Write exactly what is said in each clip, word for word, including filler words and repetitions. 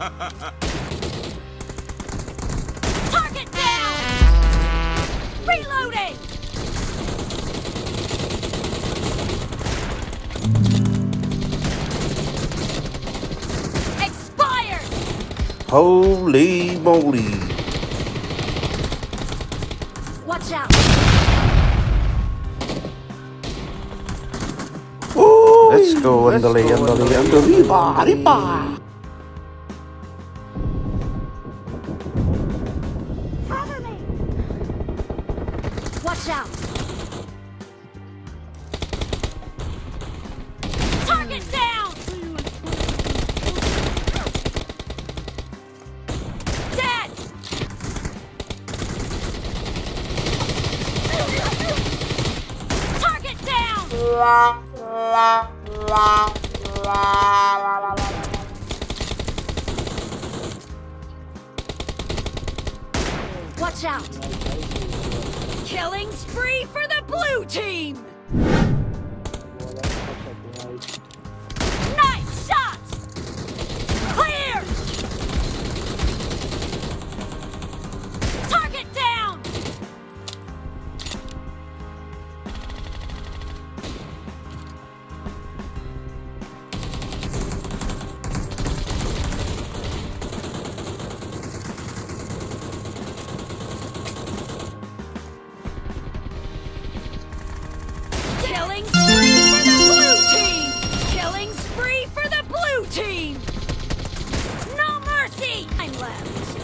Target down! Reloading! Expired! Holy moly! Watch out! Ooh, let's go, andale, andale, andale, riba, riba! Cover me! Watch out! Target down! Dead! Target down! Watch out! Killing spree for the blue team! Nice shot! Clear! Target down! Killing spree for the blue team! Killing spree for the blue team! No mercy! I'm left.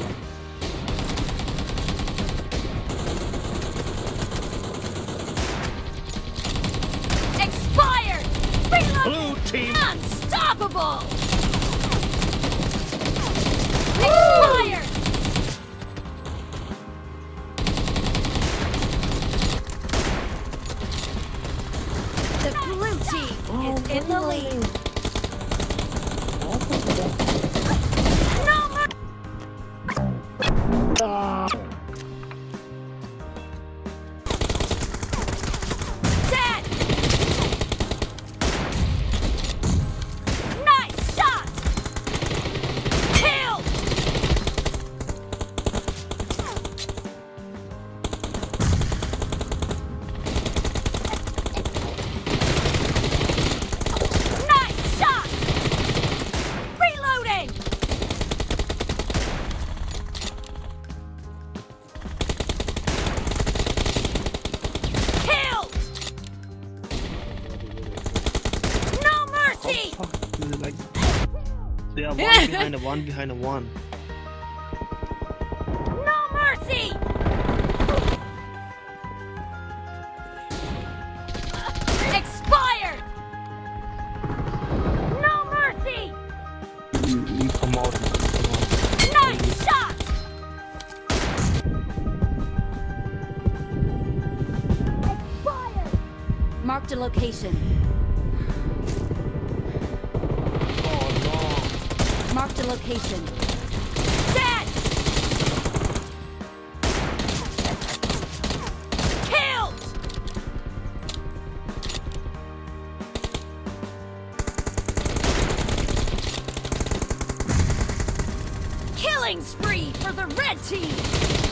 Expired! Reload! Blue team. Unstoppable! Expired! The blue team is in the lead. No mer- Dead! Nice shot! Killed! Nice shot! Reloading! Killed! No mercy! Fuck, dude, like they are one behind a one behind a one. No mercy! Expired! No mercy! You, you come out. Nice shot! Expired! Marked a location. Oh Marked a location. Dead! Killed! Killing spree for the red team!